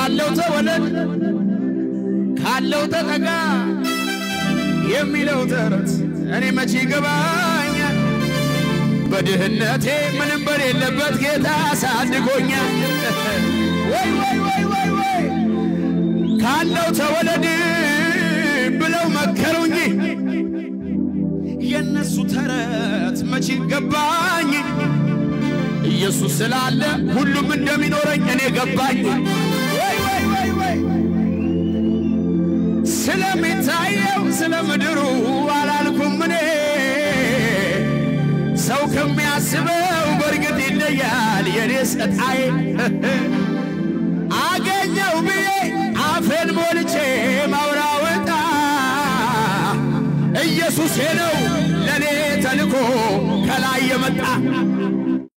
ካለው ተወለድ ካለው ተጠጋ የሚለው ተረት እኔ መቼ ገባኛል በድህነቴ ምንም በሌለበት ጌታ አሳድጎኛል ወይ ወይ ወይ ወይ ወይ ካለው ተወለድ ብለው መከሩኝ የነሱ ተረት መቼ ገባኝ ኢየሱስ ስላለ ሁሉም እንደሚኖረኝ እኔ ገባኝ ወይ ወይ ወይ ወይ ስለሚታየው ስለምድሩ አላልኩም እኔ ሰው ከሚያስበው በርግጥ ይለያል የኔ ሰጣይ አገኘው ብዬ አፌን ሞልቼ ማውራውጣ ኢየሱስ ነው ለኔ ተልኮ ከላይ የመጣ